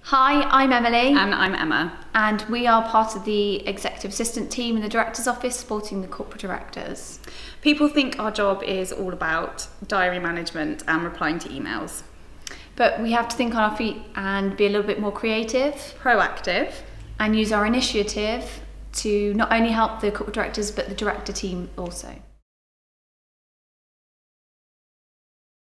Hi, I'm Emily. And I'm Emma. And we are part of the executive assistant team in the director's office supporting the corporate directors. People think our job is all about diary management and replying to emails. But we have to think on our feet and be a little bit more creative. Proactive. And use our initiative to not only help the corporate directors but the director team also.